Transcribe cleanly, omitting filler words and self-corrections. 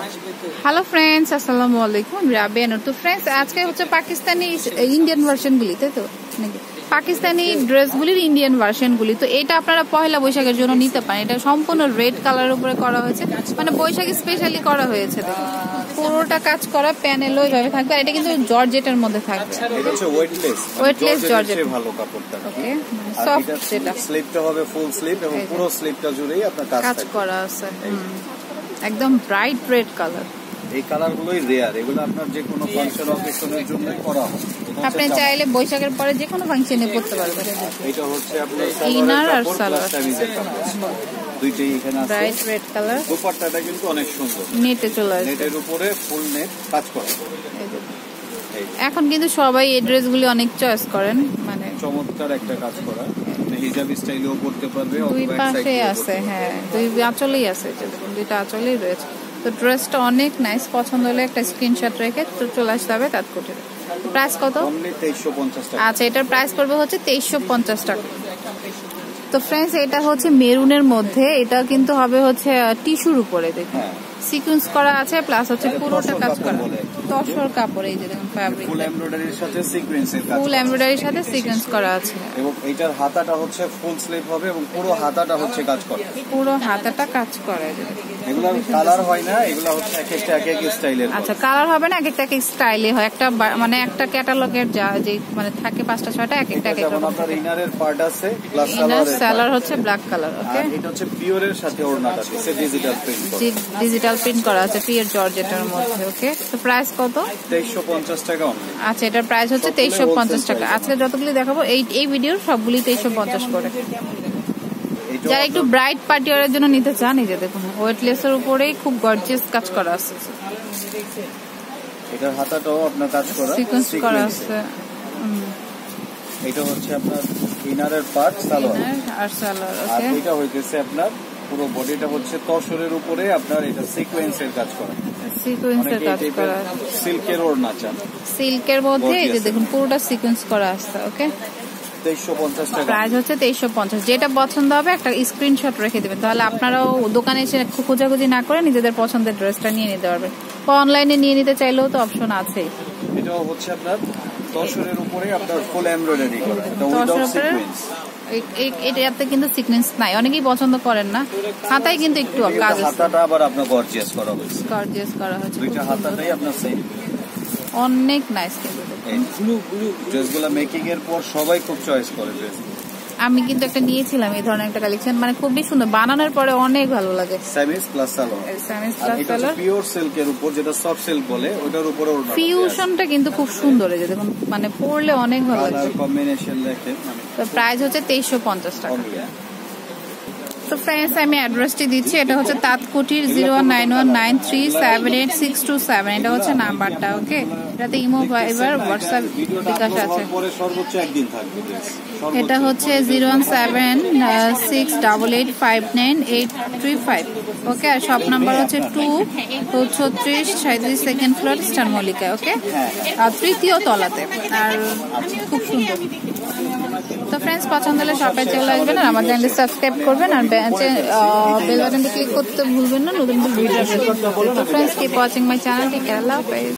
Hello friends, আসসালামু আলাইকুম। আমি রাবিয়া নূর। তো ফ্রেন্ডস, আজকে হচ্ছে পাকিস্তানি ইন্ডিয়ান ভার্সনগুলি, তাই তো নাকি পাকিস্তানি ড্রেসগুলির ইন্ডিয়ান ভার্সনগুলি। তো এটা আপনারা পয়লা বৈশাখের জন্য নিতে পারেন। এটা সম্পূর্ণ রেড কালারের উপরে করা হয়েছে, মানে বৈশাখী স্পেশালি করা হয়েছে। দেখুন পুরোটা কাজ করা, প্যানেলও এইভাবে থাকবে। আর এটা কিন্তু জর্জেটের মধ্যে থাকবে, এটা হচ্ছে ওয়েটলেস জর্জেট। ভালো কাপড়টা, ওকে, সফট। যেটা স্লিপটা হবে ফুল স্লিপ এবং পুরো স্লিপটা জুড়েই আপনার কাজ করা আছে, একদম ব্রাইট রেড কালার। এই কালারগুলোই রেয়ার, এগুলো আপনার যে কোনো ফাংশন অকেশনের জন্য করা হয়। আপনি চাইলে বৈশাখের পরে যে কোনো ফাংশনে পড়তে পারবেন। এটা হচ্ছে আপনার ইনার আর সালোয়ার দুইটাই এখানে আছে। Bright red colour. দোপাট্টাটা কিন্তু অনেক সুন্দর, নেটে চলে আসে, নেটের উপরে ফুল নেট কাজ করা। এখন কিন্তু সবাই এই ড্রেসগুলি অনেক চয়েস করেন, মানে চমৎকার একটা কাজ করা। হিজাব স্টাইলেও পড়তে পারবে, দুই পাশে আছে। হ্যাঁ, দুই আঁচলেই আছে, দুইটা আঁচলেই রয়েছে। তো ড্রেসটা অনেক নাইস। পছন্দ হলে একটা স্ক্রিনশট রেখে তো চলে আসতে হবে তাৎকুটে। প্রাইস কত? অনলি 2350 টাকা। আচ্ছা, এটার প্রাইস পড়বে হচ্ছে 2350 টাকা। তো ফ্রেন্ডস, এটা হচ্ছে মেরুনের মধ্যে, এটা কিন্তু হবে হচ্ছে টিস্যুর উপরে। দেখুন সিকোয়েন্স করা আছে, প্লাস হচ্ছে পুরোটা কাজ করা তসর কাপড়। এই যে দেখুন ফ্যাব্রিক ফুল এমব্রয়ডারির সাথে সিকোয়েন্সের কাজ, ফুল এমব্রয়ডারির সাথে সিকোয়েন্স করা আছে। এবং এটার হাতাটা হচ্ছে ফুল স্লিভ হবে এবং পুরো হাতাটা হচ্ছে কাজ করা, পুরো হাতাটা কাজ করা। এগুলা কালার হয় না, এগুলা হচ্ছে এক একটা এক এক স্টাইলের। আচ্ছা, কালার হবে না, এক একটা এক স্টাইলে হয়। একটা মানে একটা ক্যাটালগের যা যে মানে থাকে 5টা 6টা, এক একটা এক এক রকম। আপনার ইনারের পার্ট আছে, প্লাস সালোয়ার হচ্ছে ব্ল্যাক কালার। ওকে, এটা হচ্ছে পিওরের সাথে ওড়নাটা দিয়েছে ডিজিটাল প্রিন্ট করা, ডিজিটাল প্রিন্ট করা আছে পিওর জর্জেটের মধ্যে। ওকে, তো প্রাইস কত? 2350 টাকা অনলি। আচ্ছা, এটার প্রাইস হচ্ছে 2350 টাকা। আজকে যতগুলি দেখাবো এই ভিডিওর সবগুলি 2350 করে। যারা একটু ব্রাইট পার্টি ওয়ারের জন্য নিতে চান, এই যে দেখুন ওয়েটলেসের উপরেই খুব গর্জিয়াস কাজ করা আছে। এটার হাতাটাও আপনার কাজ করা, সিকোয়েন্স করা আছে। এটা হচ্ছে আপনার ইনারের পার্ট, সালোয়ার আর সালোয়ার। আর ওকে, এটা হইতেছে আপনার পুরো বডিটা হচ্ছে তসরের উপরে আপনার এটা সিকোয়েন্সের কাজ করা, সিকোয়েন্সের কাজ করা। সিল্কের ওড়না চান, সিল্কের মধ্যে এই যে দেখুন পুরোটা সিকোয়েন্স করা আছে। ওকে, 2350 টাকা। প্রাইস হচ্ছে 2350। যেটা পছন্দ হবে একটা স্ক্রিনশট রেখে দেবেন, তাহলে আপনারাও দোকানে এসে খোঁজাখুঁজি না করে নিজেদের পছন্দের ড্রেসটা নিয়ে নিতে পারবেন। অনলাইনে নিয়ে নিতে চাইলেও তো অপশন আছে। এটাও হচ্ছে আপনার তসরের উপরে আপনার ফুল এমব্রয়ডারি করা, এটা উইদাউট সিকোয়েন্স। এটাতে কিন্তু সিকোয়েন্স নাই, অনেকেই পছন্দ করেন না। হাতায় কিন্তু একটু কাজ আছে, হাতাটা আবার আপনার গর্জিয়াস করা হয়েছে, গর্জিয়াস করা হয়েছে। দুইটা হাতাটাই আপনার সেম, অনেক নাইস। কিন্তু ড্রেসগুলো মেকিং এর পর সবাই খুব চয়েস করে ড্রেস। আমি কিন্তু একটা নিয়েছিলাম এই ধরনের একটা কালেকশন, মানে খুবই সুন্দর, বানানোর পরে অনেক ভালো লাগে। সামিজ প্লাস সালোয়ার, সামিজ প্লাস সালোয়ার, পিওর সিল্কের উপর, যেটা সফট সিল্ক বলে, ওটার উপরে ওড়না। ফিউশনটা কিন্তু খুব সুন্দর, এই যে দেখুন, মানে পরলে অনেক ভালো লাগে। কালার কম্বিনেশন দেখেন। তো প্রাইস হচ্ছে 2350 টাকা। তো ফ্রেন্ডস, আমি অ্যাড্রেসটি দিচ্ছি। এটা হচ্ছে তাঁতকুঠির 09193786227। এটা হচ্ছে নাম্বারটা। ওকে, এটাতে ইমো, ভাইবার, হোয়াটসঅ্যাপ, বিকাশ আছে। সর্বোচ্চ একদিন থাকবে। এটা হচ্ছে 01768859835। ওকে, আর শপ নাম্বার হচ্ছে 236 second floor, Star Mallika. Okay, আর 3য় তলাতে। আর খুব সুন্দর। তো ফ্রেন্ডস, পছন্দ হলে শপে চলে আসবেন, আর আমার চ্যানেলটি সাবস্ক্রাইব করবেন, আর বেল বাটনটি ক্লিক করতে ভুলবেন না নতুন ভিডিও। তো friends, keep watching my channel. Take care, আল্লাহ হাফেজ।